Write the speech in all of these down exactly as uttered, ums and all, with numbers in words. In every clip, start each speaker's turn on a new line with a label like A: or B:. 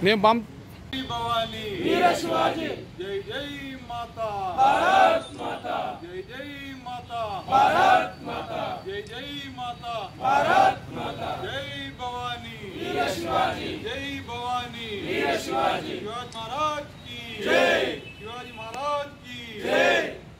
A: నేను బం
B: भवानी
C: वीर शिवाजी
B: जय जय माता
C: भारत माता
B: जय जय माता
C: भारत माता
B: जय जय माता
C: भारत माता
B: जय भवानी
C: वीर शिवाजी
B: जय भवानी
C: वीर शिवाजी
B: शिवाजी महाराज की
C: जय
B: शिवाजी महाराज की
C: जय।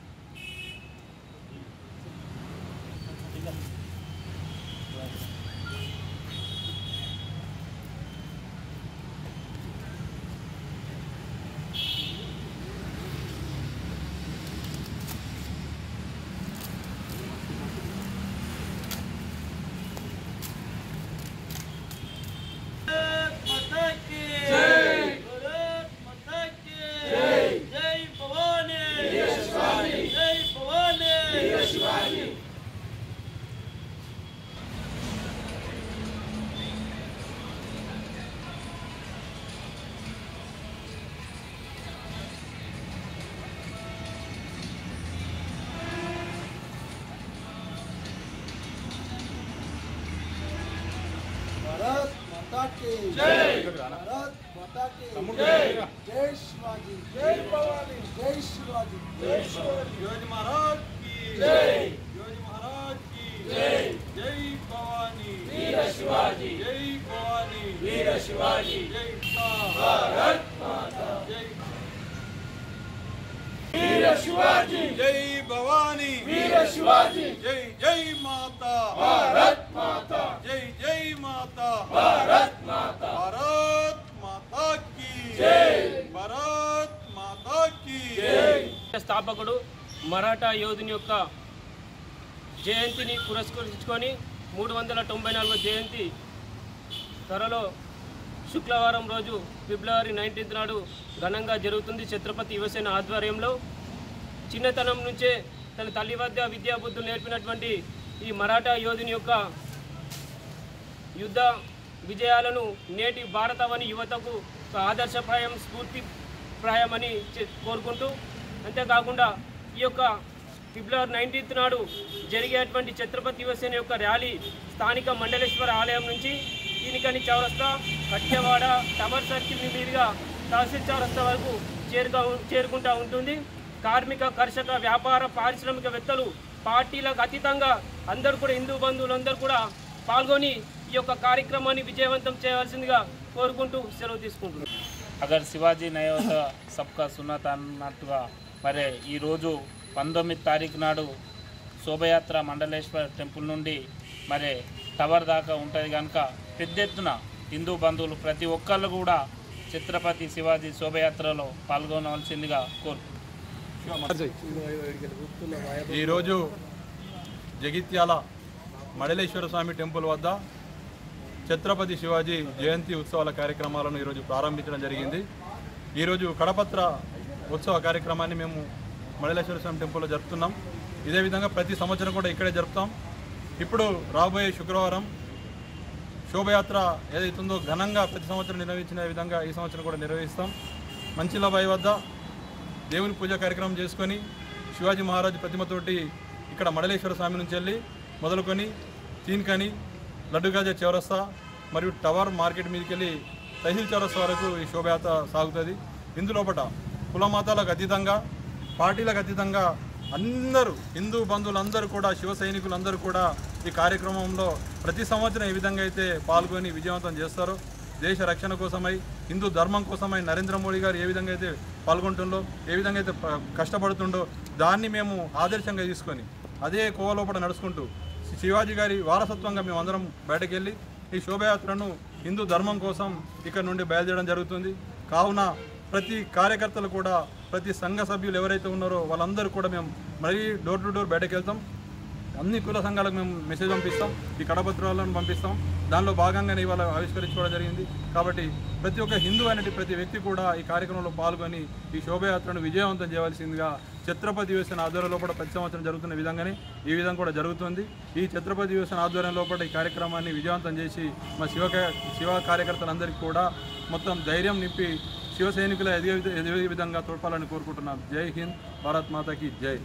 D: भारत माता की
C: जय।
D: भारत माता की
C: जय।
D: जय शिवाजी जय भवानी जय शिवाजी जय शिवाजी
B: शिवाजी महाराज की
C: जय।
B: शिवाजी महाराज की
C: जय।
B: जय भवानी
C: वीर शिवाजी
B: जय भवानी
C: वीर शिवाजी
B: जय माता
C: भारत माता
B: जय
C: वीर शिवाजी
B: जय भवानी
C: वीर शिवाजी
B: जय जय माता
C: भारत माता
B: जय जय माता
C: भारत माता
B: भारत माता की
C: जय।
B: भारत माता की
C: जय।
E: స్థాపకుడు మరాఠా యోధుని యొక్క జయంతిని పురస్కరించుకొని మూడు వందల తొంభై నాలుగో జయంతి త్వరలో శుక్రవారం రోజు ఫిబ్రవరి నైన్టీన్త్ నాడు ఘనంగా జరుగుతుంది. ఛత్రపతి యువసేన ఆధ్వర్యంలో చిన్నతనం నుంచే తన తల్లి వద్ద విద్యాబుద్ధులు నేర్పినటువంటి ఈ మరాఠా యోధుని యొక్క యుద్ధ విజయాలను నేటి భారతవని యువతకు ఒక ఆదర్శప్రాయం స్ఫూర్తిప్రాయమని కోరుకుంటూ, అంతేకాకుండా ఈ యొక్క ఫిబ్రవరి నైన్టీన్త్ నాడు జరిగేటువంటి ఛత్రపతి యువసేన యొక్క ర్యాలీ స్థానిక మండలేశ్వర ఆలయం నుంచి ఈనికని చౌరస్తా, కట్యవాడ, టవర్ సర్కిల్ మీదుగా తహసీల్ చౌరస్తా వరకు చేరుగా చేరుకుంటూ ఉంటుంది. కార్మిక, కర్షక, వ్యాపార, పారిశ్రామికవేత్తలు పార్టీలకు అతీతంగా అందరూ కూడా హిందూ బంధువులందరూ కూడా పాల్గొని ఈ యొక్క కార్యక్రమాన్ని విజయవంతం చేయవలసిందిగా కోరుకుంటూ సెలవు తీసుకుంటున్నాం.
F: అగర్ శివాజీ నయోత సబ్కా సున్నత అన్నట్టుగా మరి ఈరోజు పంతొమ్మిది తారీఖు నాడు శోభయాత్ర మండలేశ్వర టెంపుల్ నుండి మరి టవర్ దాకా ఉంటుంది కనుక పెద్ద ఎత్తున హిందూ బంధువులు ప్రతి ఒక్కళ్ళు కూడా ఛత్రపతి శివాజీ శోభయాత్రలో పాల్గొనవలసిందిగా కోరుకుంటున్నాం.
B: ఈరోజు జగిత్యాల మండలేశ్వర స్వామి టెంపుల్ వద్ద ఛత్రపతి శివాజీ జయంతి ఉత్సవాల కార్యక్రమాలను ఈరోజు ప్రారంభించడం జరిగింది. ఈరోజు కడపత్ర ఉత్సవ కార్యక్రమాన్ని మేము మండలేశ్వర స్వామి టెంపుల్లో జరుపుతున్నాం. ఇదే విధంగా ప్రతి సంవత్సరం కూడా ఇక్కడే జరుపుతాం. ఇప్పుడు రాబోయే శుక్రవారం శోభయాత్ర ఏదైతుందో ఘనంగా ప్రతి సంవత్సరం నిర్వహించిన విధంగా ఈ సంవత్సరం కూడా నిర్వహిస్తాం. మంచిలాబాయి వద్ద దేవుని పూజ కార్యక్రమం చేసుకొని శివాజీ మహారాజు ప్రతిమతోటి ఇక్కడ మండలేశ్వర స్వామి నుంచి వెళ్ళి మొదలుకొని తీన్కని, లడ్డుగాజ చౌరస్తా మరియు టవర్ మార్కెట్ మీదకి వెళ్ళి తహసీల్ చౌరస్తా వరకు ఈ శోభయాత్ర సాగుతుంది. ఇందులోపట కుల మతాలకు అతీతంగా, పార్టీలకు అతీతంగా అందరూ హిందూ బంధువులందరూ కూడా, శివ సైనికులందరూ కూడా ఈ కార్యక్రమంలో ప్రతి సంవత్సరం ఏ విధంగా అయితే పాల్గొని విజయవంతం చేస్తారో, దేశ రక్షణ కోసమై, హిందూ ధర్మం కోసమై నరేంద్ర మోడీ గారు ఏ విధంగా అయితే పాల్గొంటుండో, ఏ విధంగా అయితే కష్టపడుతుండో దాన్ని మేము ఆదర్శంగా తీసుకొని అదే కోవలోపట నడుచుకుంటూ శివాజీ గారి వారసత్వంగా మేము అందరం బయటకు వెళ్ళి ఈ శోభయాత్రను హిందూ ధర్మం కోసం ఇక్కడ నుండి బయలుదేరడం జరుగుతుంది. కావున ప్రతి కార్యకర్తలు కూడా, ప్రతి సంఘ సభ్యులు ఎవరైతే ఉన్నారో వాళ్ళందరూ కూడా మేము మరీ డోర్ టు డోర్ బయటకు వెళ్తాం. అన్ని కుల సంఘాలకు మేము మెసేజ్ పంపిస్తాం, ఈ కడపత్రాలను పంపిస్తాం. దానిలో భాగంగానే ఇవాళ ఆవిష్కరించుకోవడం జరిగింది. కాబట్టి ప్రతి ఒక్క హిందూ అనేటి ప్రతి వ్యక్తి కూడా ఈ కార్యక్రమంలో పాల్గొని ఈ శోభయాత్రను విజయవంతం చేయవలసిందిగా ఛత్రపతి యువసేన ఆధ్వర్యంలో కూడా ప్రతి సంవత్సరం జరుగుతున్న విధంగానే ఈ విధంగా కూడా జరుగుతుంది. ఈ ఛత్రపతి యువసేన ఆధ్వర్యంలో కూడా ఈ కార్యక్రమాన్ని విజయవంతం చేసి మా శివ శివ కార్యకర్తలందరికీ కూడా మొత్తం ధైర్యం నింపి శివ సైనికుల ఎదిగే ఎదిగే విధంగా తోడ్పాలని కోరుకుంటున్నాం. జై హింద్, భారత్ మాతాకి జై.